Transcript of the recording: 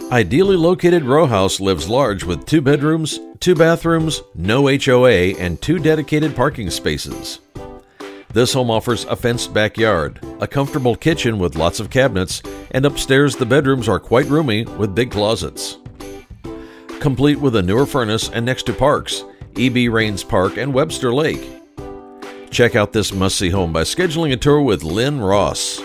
Ideally located Rowhouse lives large with 2 bedrooms, 2 bathrooms, no HOA, and 2 dedicated parking spaces. This home offers a fenced backyard, a comfortable kitchen with lots of cabinets, and upstairs the bedrooms are quite roomy with big closets. Complete with a newer furnace and next to parks, E.B. Rains Park and Webster Lake. Check out this must-see home by scheduling a tour with Lynne Ross.